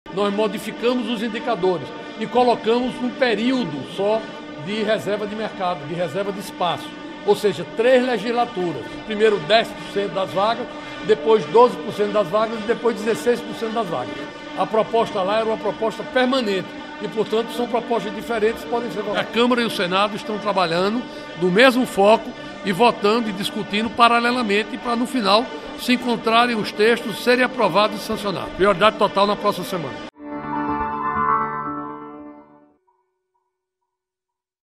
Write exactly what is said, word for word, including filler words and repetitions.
nós modificamos os indicadores e colocamos um período só de reserva de mercado, de reserva de espaço. Ou seja, três legislaturas. Primeiro dez por cento das vagas, depois doze por cento das vagas e depois dezesseis por cento das vagas. A proposta lá era uma proposta permanente e, portanto, são propostas diferentes, podem ser votadas. A Câmara e o Senado estão trabalhando no mesmo foco e votando e discutindo paralelamente para, no final, se encontrarem os textos, serem aprovados e sancionados. Prioridade total na próxima semana.